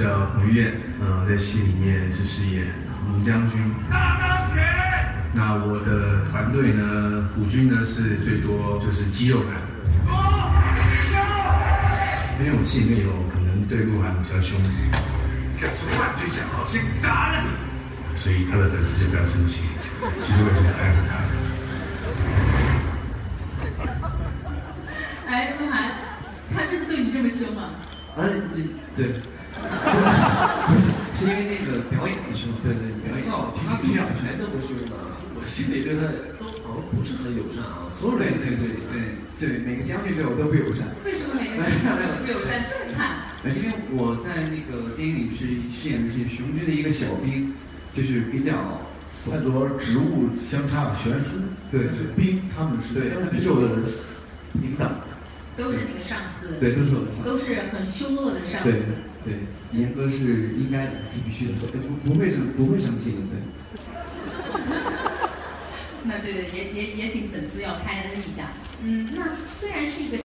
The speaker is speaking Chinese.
叫彭于晏，在戏里面是饰演武将军。大张起！那我的团队呢，辅军呢是最多就是肌肉男。因为我戏里面有可能对鹿晗比较凶，敢说半句假话，先砸了你。所以他的粉丝就不要生气，其实我也是很爱护他的。哎，鹿晗，他真的对你这么凶吗？ 对，不是，是因为那个表演的时候，对，表演他比我还那么凶呢，我心里对他都好像不是很友善啊。所有人对，每个将军对我都不友善。 为什么每个将军都不友善？这么惨？ 因为我在那个电影里是饰演的是熊军的一个小兵，就是比较他主要职务相差悬殊，对，是兵，他们是我的领导。 都是那个上司， 对，都是我的上司， 都是很凶恶的上司。 对，严格是应该的，是必须的，不会生气的，对。 那对，也请粉丝要开恩一下。那虽然是一个。